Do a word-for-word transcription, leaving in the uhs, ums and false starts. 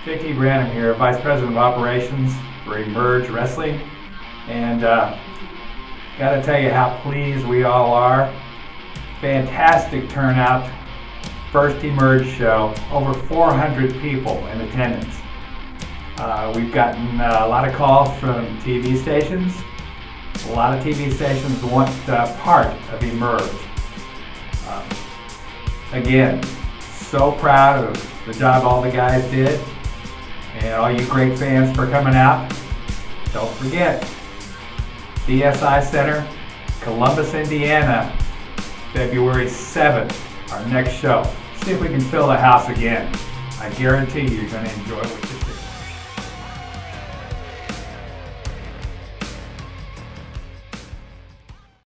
J T Brannum here, Vice President of Operations for Emerge Wrestling, and uh, got to tell you how pleased we all are. Fantastic turnout. First Emerge show, over four hundred people in attendance. Uh, we've gotten uh, a lot of calls from T V stations. A lot of T V stations want uh, part of Emerge. Uh, again, so proud of the job all the guys did, and all you great fans for coming out. Don't forget, D S I Center, Columbus, Indiana, February seventh, our next show. See if we can fill the house again. I guarantee you you're going to enjoy what you